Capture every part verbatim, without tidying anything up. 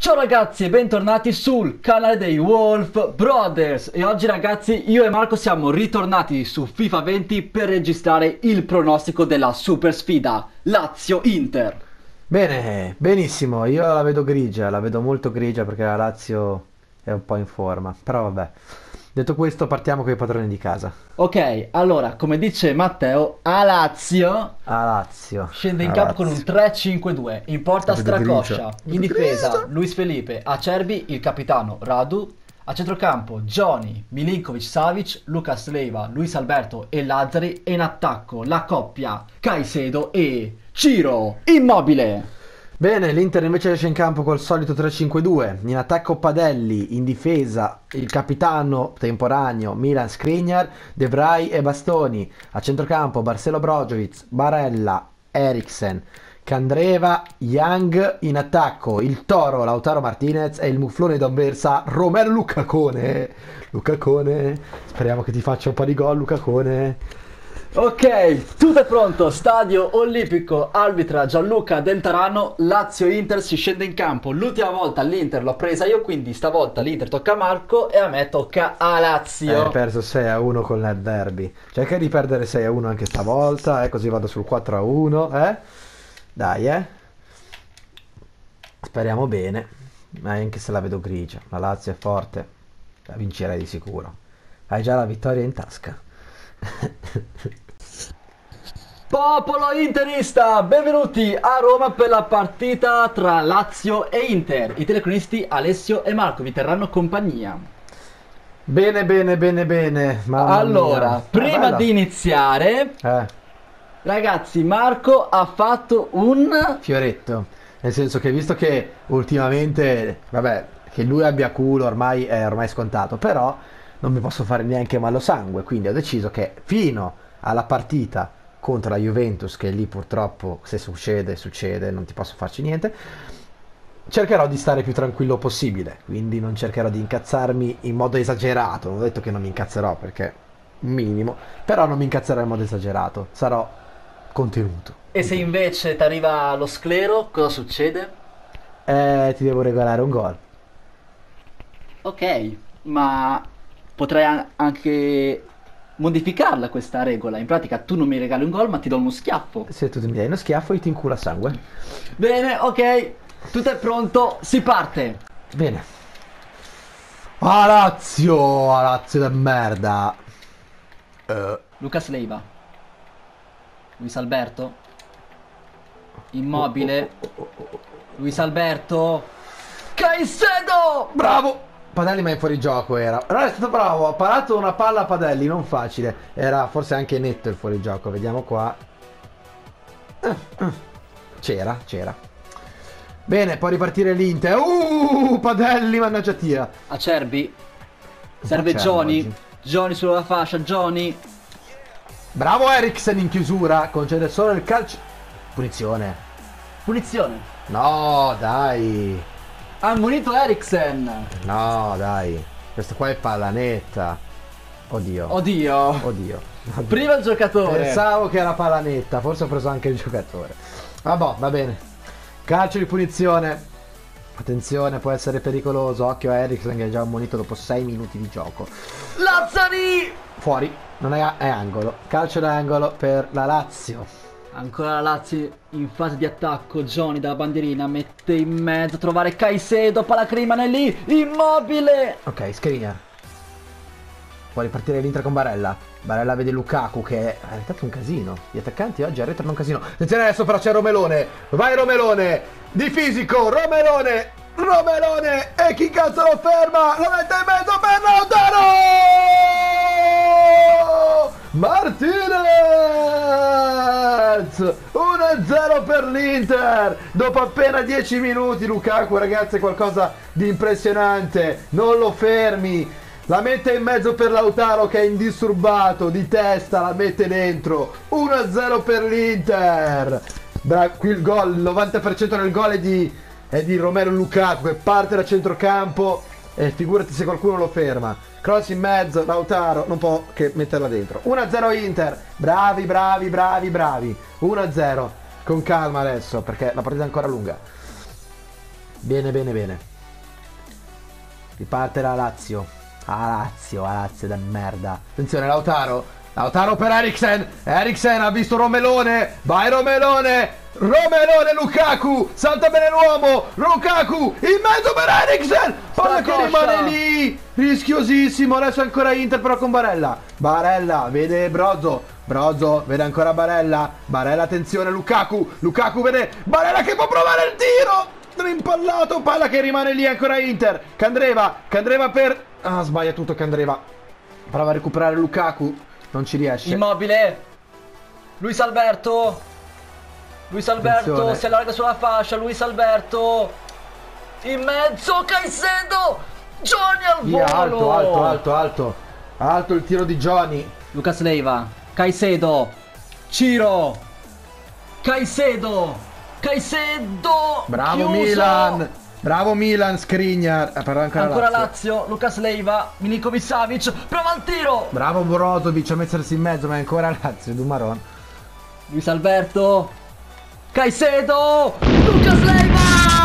Ciao ragazzi e bentornati sul canale dei Wolf Brothers. E oggi ragazzi io e Marco siamo ritornati su FIFA venti per registrare il pronostico della super sfida Lazio-Inter. Bene, benissimo, io la vedo grigia, la vedo molto grigia perché la Lazio è un po' in forma, però vabbè. Detto questo, partiamo con i padroni di casa. Ok, allora come dice Matteo, a Lazio A Lazio. scende in a campo con un Lazio. tre cinque due. In porta La vedo Stracoscia, grigia. in Vedo difesa grigia. Luis Felipe, Acerbi il capitano Radu, a centrocampo Johnny, Milinkovic, Savic, Lucas Leiva, Luis Alberto e Lazzari, e in attacco la coppia Caicedo e Ciro Immobile. Bene, l'Inter invece esce in campo col solito tre cinque due, in attacco Padelli, in difesa il capitano temporaneo Milan Skriniar, De Vrij e Bastoni, a centrocampo Barcelo Brozovic, Barella, Eriksen, Candreva, Young, in attacco il toro Lautaro Martinez e il muflone d'Anversa Romelu Lukaku. Lukaku, speriamo che ti faccia un po' di gol Lukaku. Ok, tutto è pronto, stadio olimpico, arbitra Gianluca Del Tarano, Lazio-Inter si scende in campo. L'ultima volta l'Inter l'ho presa io, quindi stavolta l'Inter tocca a Marco e a me tocca a Lazio. Hai perso sei a uno con il derby. Cerca di perdere sei a uno anche stavolta, eh, così vado sul quattro a uno, eh. Dai, eh. Speriamo bene, ma anche se la vedo grigia. La Lazio è forte, la vincerei di sicuro. Hai già la vittoria in tasca. Popolo interista, benvenuti a Roma per la partita tra Lazio e Inter. I telecronisti Alessio e Marco vi terranno compagnia. Bene, bene, bene, bene. Mamma Allora, mia. prima Ah, bella. di iniziare, Eh, ragazzi, Marco ha fatto un... fioretto. Nel senso che visto che ultimamente, vabbè, che lui abbia culo ormai è ormai scontato, però non mi posso fare neanche malo sangue, quindi ho deciso che fino alla partita contro la Juventus, che lì purtroppo se succede, succede, non ti posso farci niente, cercherò di stare più tranquillo possibile, quindi non cercherò di incazzarmi in modo esagerato. Non ho detto che non mi incazzerò perché un minimo, però non mi incazzerò in modo esagerato, sarò contenuto. E se invece ti arriva lo sclero, cosa succede? Eh, ti devo regalare un gol. Ok, ma potrei an- anche modificarla questa regola. In pratica tu non mi regali un gol, ma ti do uno schiaffo. Se tu mi dai uno schiaffo io ti inculo a sangue. Bene, ok, tutto è pronto, si parte. Bene. Ah, Lazio! Ah, Lazio da merda. Eh, Lucas Leiva, Luis Alberto, Immobile, Luis Alberto, Caicedo! bravo! Padelli ma è fuori gioco era. Però è stato bravo, ha parato una palla a Padelli, non facile. Era forse anche netto il fuorigioco, vediamo qua. Eh, eh. C'era, c'era. Bene, può ripartire l'Inter. Uh, Padelli, mannaggia tia. Acerbi, serve c'è Johnny, oggi. Johnny sulla fascia, Johnny. Bravo Eriksen in chiusura, concede solo il calcio. Punizione. Punizione. No, dai. Ha ammonito Eriksen. No, dai. Questo qua è palla netta. Oddio. Oddio. Oddio. Oddio. Prima il giocatore. Pensavo che era palla netta, forse ho preso anche il giocatore. Vabbè, va bene. Calcio di punizione. Attenzione, può essere pericoloso. Occhio a Eriksen che è già ammonito dopo sei minuti di gioco. Lazzari. Fuori, non è, è angolo. Calcio d'angolo per la Lazio. Ancora la Lazio in fase di attacco. Johnny dalla bandierina mette in mezzo a trovare Caicedo. Palacrimane lì. Immobile. Ok, Skriniar. Può ripartire l'Inter con Barella. Barella vede Lukaku che ha arrestato un casino. Gli attaccanti oggi arretrano un casino. Attenzione, adesso però c'è Romelone. Vai Romelone. Di fisico. Romelone. Romelone. E chi cazzo lo ferma? Lo mette in mezzo per Lautaro. Martinez. uno a zero per l'Inter. Dopo appena dieci minuti Lukaku, ragazzi, è qualcosa di impressionante. Non lo fermi. La mette in mezzo per Lautaro che è indisturbato, di testa, la mette dentro. uno a zero per l'Inter. Bra- qui il gol, il novanta per cento del gol è di, è di Romelu Lukaku che parte da centrocampo e figurati se qualcuno lo ferma. Cross in mezzo, Lautaro non può che metterla dentro. uno a zero Inter. Bravi, bravi, bravi, bravi. uno a zero. Con calma adesso perché la partita è ancora lunga. Bene, bene, bene. Riparte la Lazio. Ah, Lazio, ah, Lazio da merda. Attenzione, Lautaro. Lautaro per Eriksen. Eriksen ha visto Romelone. Vai Romelone. Romelone, Lukaku. Salta bene l'uomo. Lukaku in mezzo per Eriksen. Palla che rimane lì. Rischiosissimo. Adesso ancora Inter però con Barella. Barella vede Brozo. Brozo vede ancora Barella. Barella, attenzione, Lukaku. Lukaku vede Barella che può provare il tiro. Rimpallato, palla che rimane lì ancora Inter. Candreva, Candreva per... Ah, sbaglia tutto Candreva. Prova a recuperare Lukaku. Non ci riesce. Immobile. Luis Alberto. Luis Alberto Attenzione. si allarga sulla fascia. Luis Alberto. In mezzo Caicedo. Johnny al Via, volo. alto, alto, alto, alto. Alto il tiro di Johnny. Lucas Leiva. Caicedo. Ciro. Caicedo. Caicedo. Bravo Chiuso. Milan. Bravo Milan, Skriniar. Eh, però ancora, Ancora Lazio. Lazio. Lucas Leiva. Milinkovic Savic. Prova il tiro. Bravo Brozovic a mettersi in mezzo, ma è ancora Lazio, Dumaron. Luis Alberto. Caicedo. Lucas Leiva.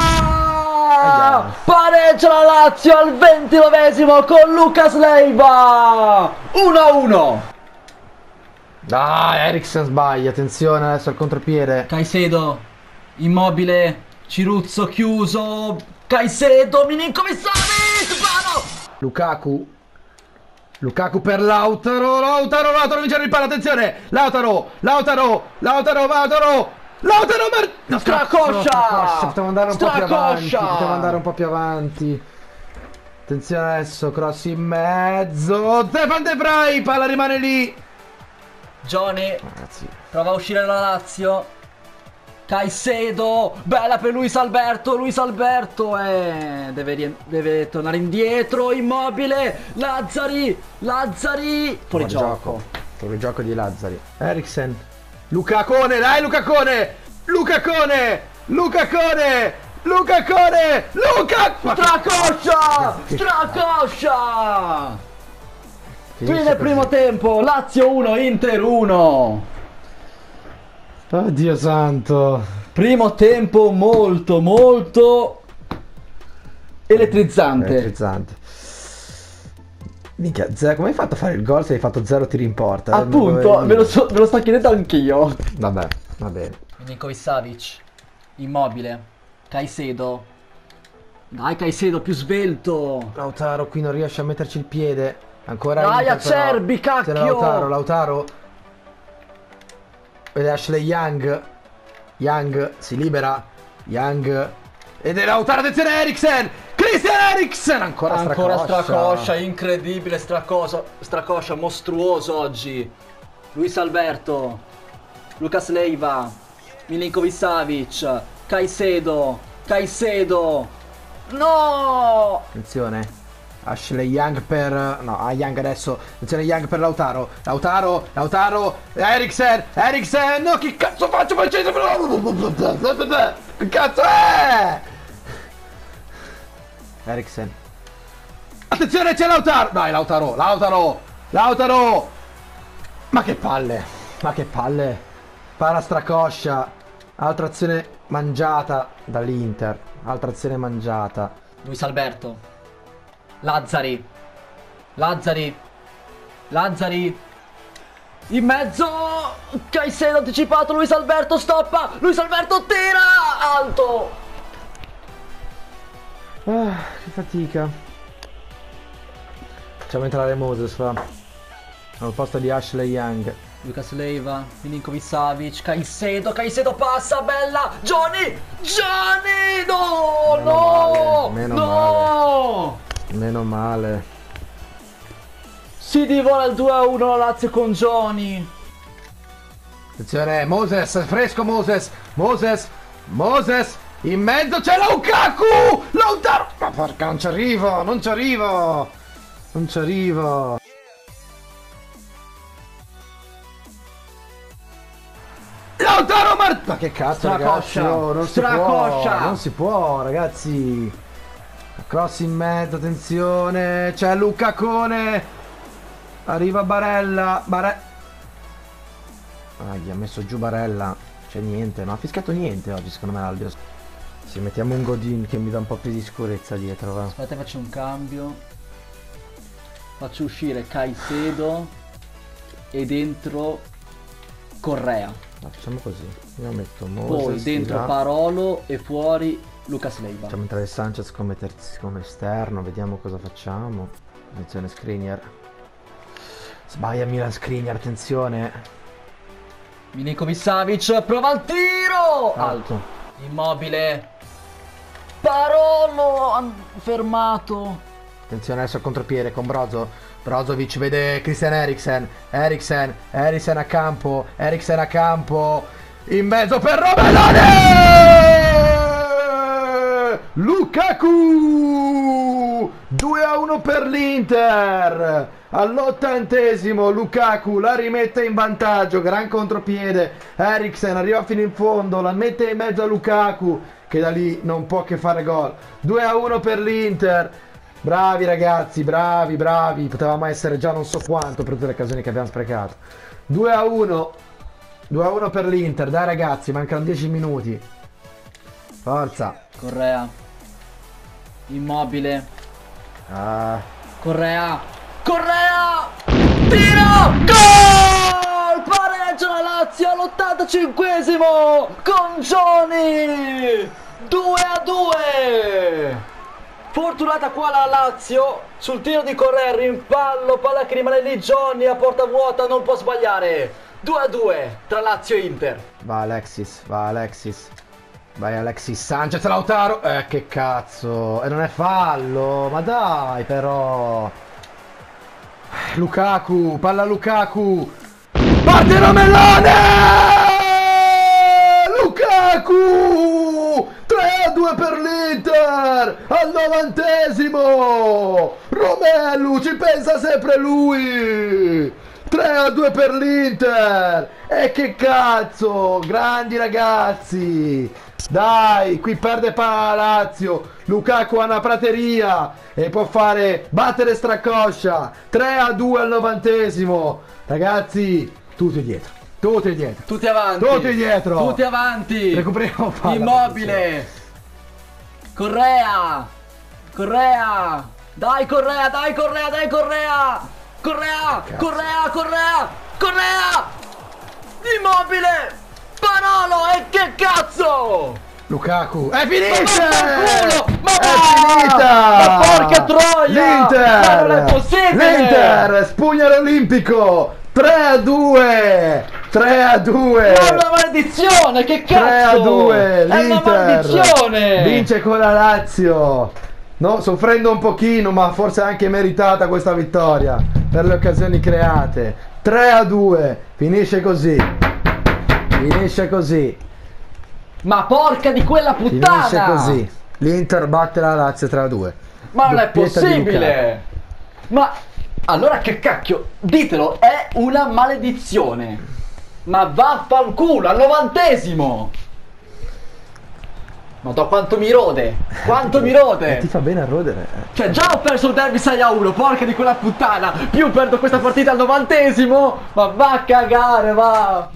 Pareggia la Lazio al ventinovesimo con Lucas Leiva. uno a uno. Ah, Eriksen sbaglia, attenzione adesso al contropiede. Caicedo. Immobile. Ciruzzo chiuso. Caicedo. Milinkovic Savic. Bravo. Lukaku. Lukaku per Lautaro. Lautaro, Lautaro vince il palla, attenzione. Lautaro, Lautaro, Lautaro, Lautaro. Lautaro per... No, Stracoscia. Stracoscia. Poteva andare un po' più avanti. Stracoscia. Poteva andare un po' più avanti. Attenzione adesso, cross in mezzo. Stefan De Vrij, palla rimane lì. Johnny. Ragazzi. Prova a uscire la Lazio. Caicedo, bella per Luis Alberto, Luis Alberto eh, deve, rie- deve tornare indietro, Immobile, Lazzari, Lazzari, fuori gioco. Fuori gioco di Lazzari. Eriksen. Lukakone, dai Lukakone! Lukakone! Lukakone! Lukakone! Luka! Stracoscia, stracoscia. Finisce Fine primo così. tempo, Lazio uno, Inter uno. Oddio santo. Primo tempo molto, molto elettrizzante. Elettrizzante. Minchia, Ze- come hai fatto a fare il gol se hai fatto zero tiri in porta? Appunto, me lo, so- me lo sto chiedendo anch'io. Vabbè, va bene. Milinkovic Savic, Immobile, Caicedo. Dai Caicedo, più svelto. Lautaro qui non riesce a metterci il piede. Ancora Dai, Inter, però. Acerbi, cacchio! C'era Lautaro, Lautaro. Vede Ashley Young. Young si libera. Young. Ed è Lautaro, attenzione Eriksen. Christian Eriksen. Ancora, Ancora Stracoscia. Stracoscia, incredibile Stracoscia, Stracoscia mostruoso oggi. Luis Alberto, Lucas Leiva, Milinkovic Savic, Caicedo, Caicedo. No! Attenzione. Ashley Young per... No, a Young adesso. Attenzione Young per Lautaro. Lautaro, Lautaro. Eriksen. Eriksen. No, che cazzo faccio? Che cazzo è? Eriksen. Attenzione, c'è Lautaro. Dai, Lautaro. Lautaro. Lautaro. Ma che palle. Ma che palle. Para Stracoscia. Altra azione mangiata dall'Inter. Altra azione mangiata. Luis Alberto, Lazzari, Lazzari, Lazzari, in mezzo, Caicedo anticipato, Luis Alberto stoppa, Luis Alberto tira, alto. Ah, che fatica. Facciamo entrare Moses fa. Al posto di Ashley Young. Lucas Leiva, Milinkovic Savic, Caicedo, Caicedo passa, bella, Johnny, Johnny, no, Meno no, male, meno no. Meno male. Si divora il due a uno la Lazio con Johnny. Attenzione, Moses, fresco Moses. Moses, Moses. In mezzo c'è Lukaku. Lautaro. Ma porca, non ci arrivo, non ci arrivo. Non ci arrivo. Lautaro Mart... Ma che cazzo, Stracoscia, ragazzi, oh, non si stracoscia. può, non si può, ragazzi. Cross in mezzo, attenzione. C'è Lukakone. Arriva Barella. Bare... Ah, gli ha messo giù Barella. C'è niente, non ha fischiato niente oggi, secondo me l'Albion. Sì, mettiamo un Godin che mi dà un po' più di sicurezza dietro, va. Aspetta, faccio un cambio. Faccio uscire Caicedo e dentro Correa. No, facciamo così. Io metto Moses. Poi dentro là. Parolo e fuori Lucas Leiva. Facciamo entrare Sanchez come, terzi, come esterno, vediamo cosa facciamo. Attenzione Skriniar. Sbaglia Milan Skriniar, attenzione. Milinkovic Savic, prova il tiro! Alto. Immobile. Parolo han- fermato. Attenzione adesso al contropiede con Brozo. Brozovic vede Christian Eriksen. Eriksen. Eriksen a campo. Eriksen a campo. In mezzo per Romelone! Lukaku! due a uno per l'Inter. All'ottantesimo Lukaku la rimette in vantaggio. Gran contropiede. Eriksen arriva fino in fondo. La mette in mezzo a Lukaku, che da lì non può che fare gol. due a uno per l'Inter. Bravi ragazzi, bravi, bravi. Potevamo essere già non so quanto per tutte le occasioni che abbiamo sprecato. due a uno. due a uno per l'Inter. Dai ragazzi, mancano dieci minuti. Forza. Correa. Immobile. Ah. Correa. Correa. Tiro. Gol! Pareggio la Lazio all'ottantacinquesimo con Johnny. due a due. Fortunata qua la Lazio sul tiro di Correa, rimpallo, palla che rimane lì, Johnny a porta vuota, non può sbagliare. due a due tra Lazio e Inter. Va Alexis, va Alexis. Vai Alexis Sanchez, Lautaro. Eh che cazzo. E non è fallo. Ma dai però. Lukaku, palla Lukaku. Parte Romelone! Lukaku! tre a due per l'Inter! Al novantesimo! Romelu, ci pensa sempre lui! tre a due per l'Inter! E che cazzo! Grandi ragazzi! Dai, qui perde palla la Lazio. Lukaku ha una prateria e può fare battere Stracoscia. tre a due al novantesimo. Ragazzi, tutti dietro. Tutti dietro. Tutti avanti. Tutti dietro. Tutti avanti. Recuperiamo palla. Immobile. Correa. Correa. Dai Correa, dai Correa, dai Correa. Correa, Cazzo. Correa, Correa. Correa. Immobile. Parolo, e che cazzo! Lukaku. È finita! Ma È va! finita! Ma porca troia! L'Inter! Ma non è possibile! L'Inter! Spugna l'Olimpico! tre a due! tre a due! È una maledizione, che cazzo! tre a due! È una L'Inter maledizione! vince con la Lazio. No, soffrendo un pochino, ma forse anche meritata questa vittoria per le occasioni create. tre a due, finisce così. Finisce così. Ma porca di quella puttana! Finisce così. L'Inter batte la Lazio tre a due. Ma non è Doppietta di possibile! Ma allora che cacchio? Ditelo, è una maledizione! Ma vaffanculo, al novantesimo! Ma da quanto mi rode! Quanto mi rode! Eh, ti fa bene a rodere. eh. Cioè già ho perso il derby sei a uno, porca di quella puttana! Più perdo questa partita al novantesimo! Ma va a cagare, va!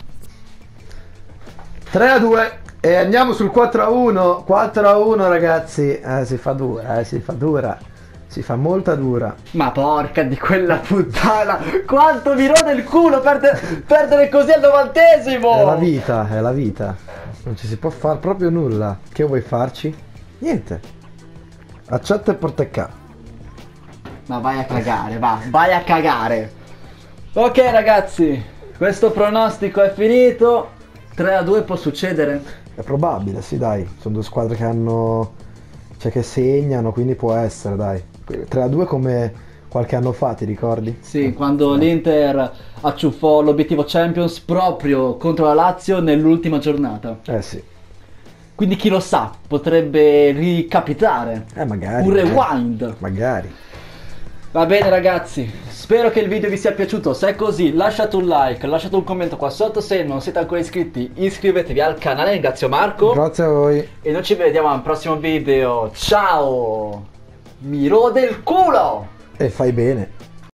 tre a due e andiamo sul quattro a uno. quattro a uno ragazzi. Eh, si fa dura, eh, si fa dura. Si fa molta dura. Ma porca di quella puttana! Quanto mi rode il culo perde- perdere così al novantesimo! È la vita, è la vita. Non ci si può fare proprio nulla. Che vuoi farci? Niente. Accetta e porta a casa. Ma vai a cagare, va, vai a cagare! Ok ragazzi, questo pronostico è finito. tre a due può succedere? È probabile, sì dai. Sono due squadre che hanno... cioè che segnano, quindi può essere, dai. tre a due come qualche anno fa, ti ricordi? Sì, quando l'Inter acciuffò l'obiettivo Champions proprio contro la Lazio nell'ultima giornata. Eh sì. Quindi chi lo sa, potrebbe ricapitare. Eh magari. Un rewind. Magari. Va bene ragazzi, spero che il video vi sia piaciuto. Se è così lasciate un like, lasciate un commento qua sotto. Se non siete ancora iscritti iscrivetevi al canale. Ringrazio Marco. Grazie a voi. E noi ci vediamo al prossimo video. Ciao. Mi rode il culo. E fai bene.